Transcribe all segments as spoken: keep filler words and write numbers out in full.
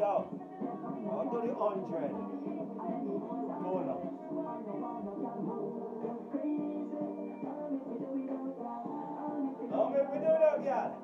Yo, I'll do the hundred. Go now. How many we do that, girl?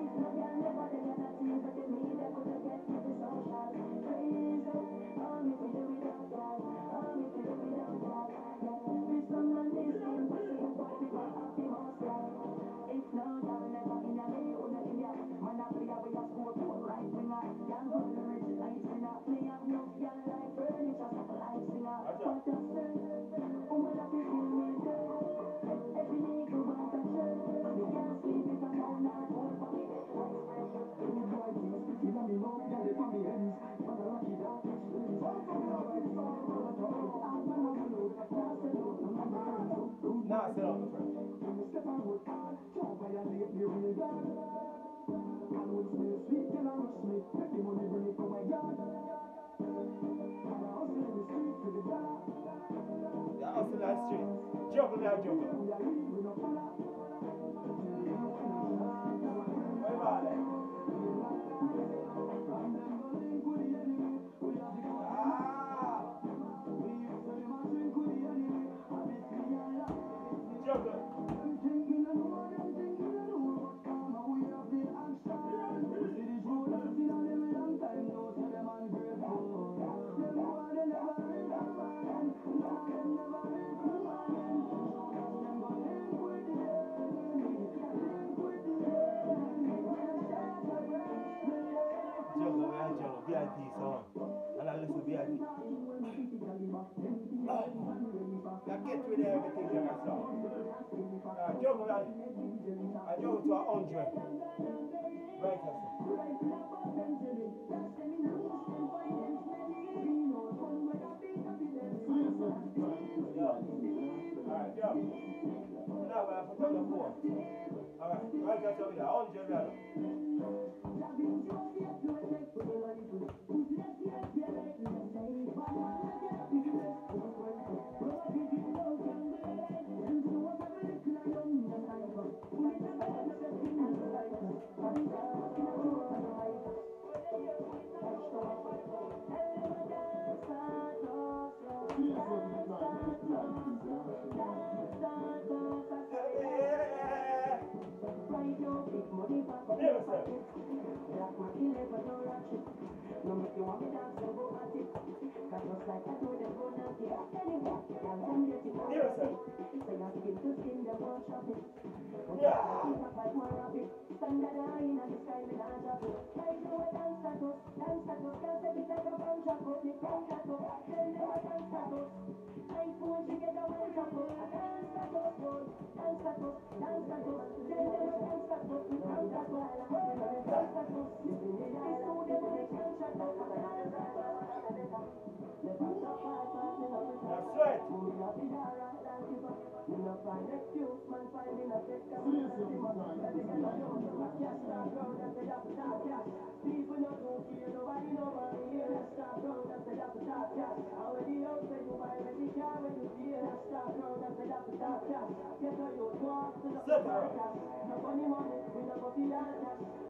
Nah, sit on the front. Yeah, hustle that street. Juggle that juggle. What about that? Ah! Juggle. Juggle, we are juggle, V I P song. And I listen to V I P. Oh. You get rid of everything that I saw. Uh, juggle, I juggle to a hundred. Right, I said. Yo. Alright, yo. Now we're going to put on the four. Alright, right, I saw you. A hundred, right? Sit down.